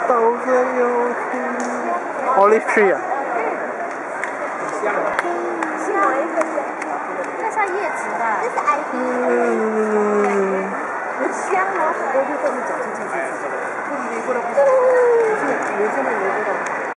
稻穗有听 olive tree 啊。 香啊！ 那像叶子的。 很香哦。